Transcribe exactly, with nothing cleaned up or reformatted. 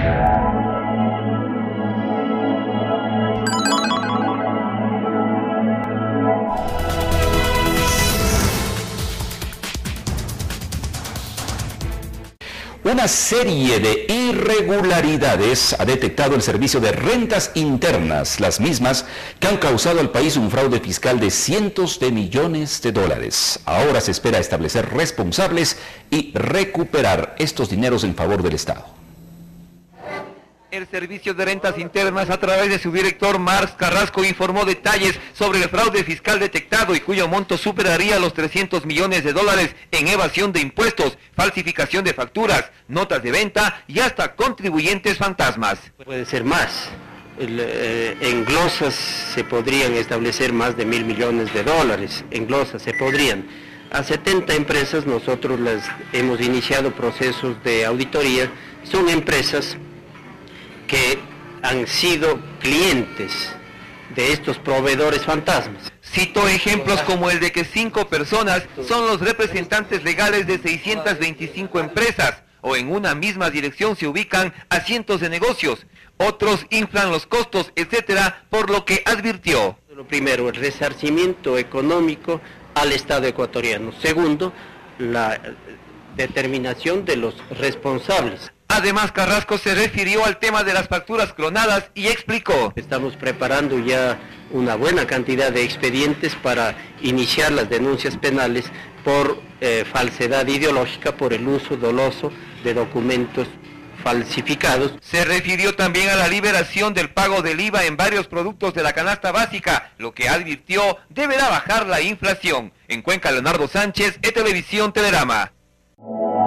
Una serie de irregularidades ha detectado el Servicio de Rentas Internas, las mismas que han causado al país un fraude fiscal de cientos de millones de dólares. Ahora se espera establecer responsables y recuperar estos dineros en favor del Estado. El Servicio de Rentas Internas, a través de su director Marx Carrasco, informó detalles sobre el fraude fiscal detectado y cuyo monto superaría los trescientos millones de dólares en evasión de impuestos, falsificación de facturas, notas de venta y hasta contribuyentes fantasmas. Puede ser más. El, eh, en glosas se podrían establecer más de mil millones de dólares. En glosas se podrían. A setenta empresas nosotros las hemos iniciado procesos de auditoría. Son empresas que han sido clientes de estos proveedores fantasmas. Citó ejemplos como el de que cinco personas son los representantes legales de seiscientas veinticinco empresas, o en una misma dirección se ubican a cientos de negocios. Otros inflan los costos, etcétera, por lo que advirtió. Lo primero, el resarcimiento económico al Estado ecuatoriano. Segundo, la determinación de los responsables. Además, Carrasco se refirió al tema de las facturas clonadas y explicó: estamos preparando ya una buena cantidad de expedientes para iniciar las denuncias penales por eh, falsedad ideológica, por el uso doloso de documentos falsificados. Se refirió también a la liberación del pago del I V A en varios productos de la canasta básica, lo que advirtió deberá bajar la inflación. En Cuenca, Leonardo Sánchez, E Televisión Telerama.